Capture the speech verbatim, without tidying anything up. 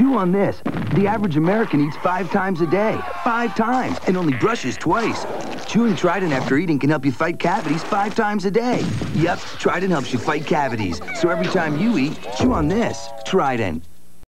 Chew on this. The average American eats five times a day. Five times. And only brushes twice. Chewing Trident after eating can help you fight cavities five times a day. Yep, Trident helps you fight cavities. So every time you eat, chew on this. Trident.